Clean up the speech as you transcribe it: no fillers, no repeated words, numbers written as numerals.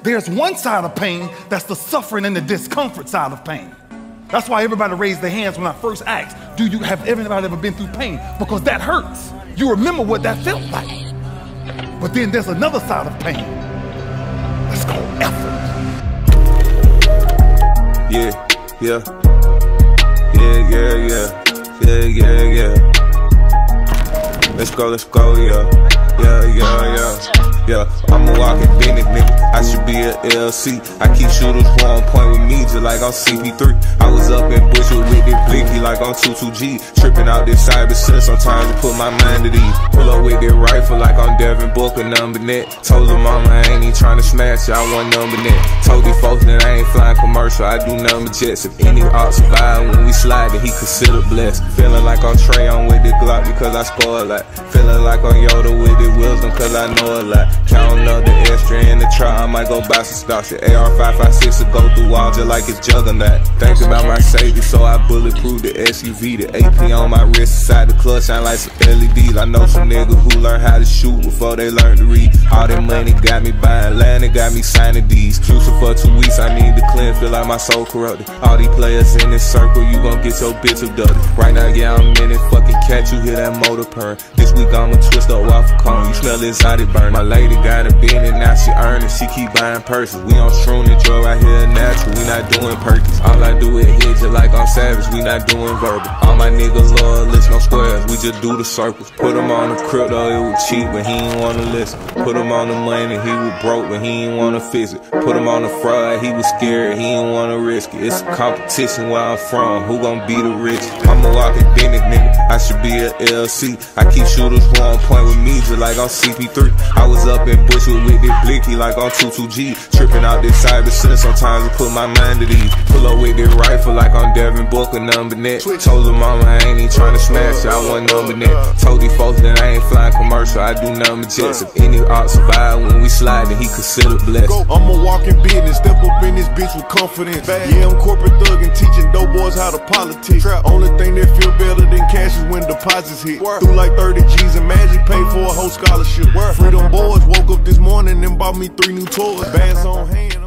There's one side of pain that's the suffering and the discomfort side of pain. That's why everybody raised their hands when I first asked, have everybody ever been through pain? Because that hurts. You remember what that felt like. But then there's another side of pain. That's called effort. Yeah. Let's go, yeah. I'm a walking Bennett, nigga. I should be a LC. I keep shooters who on point with me, just like I'm CP3. I was up in Bushwood with this blicky, like I'm 22G. Tripping out this cyber shit, sometimes to put my mind at ease. Pull up with this rifle, like I'm Devin Booker, number net. Told her mama I ain't even trying to smash it, I want number net. Told these folks that I ain't flying commercial, I do number jets. If any art survive when we slide, then he consider blessed. Feeling like I'm Trey on with this Glock because I score a lot. Feeling like I'm Yoda with this wisdom cause I know a lot. Counting up the extra in the trap, I might go buy some stocks. The AR-556 will go through walls just like it's juggernaut. Think about my safety, so I bulletproof the SUV. The AP on my wrist, inside the clutch, shine like some LEDs. I know some niggas who learn how to shoot before they learn to read. All that money got me buying land and got me signing these. Exclusive for 2 weeks, I need to cleanse, feel like my soul corrupted. All these players in this circle, you gon' get your bitch abducted. Right now, yeah, I'm in it, fucking catch, you hear that motor purr. This week I'ma twist up waffle cone, you smell exotic burn. My lady got a Bentley, now she earning, she keep buying purses. We on shroom and drug right here natural, we not doing perkies. All I do is hit just like I'm savage, we not doing verbal. All my niggas loyalists, no squares, we just do the circles. Put him on the crypto, it was cheap, but he ain't wanna listen. Put him on the money, he was broke, but he ain't wanna fix it. Put him on the fraud, he was scared, he ain't wanna risk it. It's a competition where I'm from, who gon' be the richest? I'm a walking Bennett, nigga, I should be a LC. I keep shooters who on point with me, just like I'm CP3. I was up in Bushwood with this blicky, like I'm 22G. Tripping out this cyber shit, sometimes I put my mind at ease. Pull up with this rifle, like I'm Devin Booker, number net. Told her mama I ain't even trying to smash it, I want number net. Told these folks that I ain't flying commercial, I do number jets. If any art survive when we slide, then he consider blessed. I'm a walking business, step up in this bitch with confidence. Yeah, I'm corporate thuggin', teaching dope boys how to politics. Only thing that feel better than cash is when deposits hit. Through like 30 G's and magic, paid for a whole scholarship. Freedom boys woke up this morning and bought me 3 new toys. Bags on hand.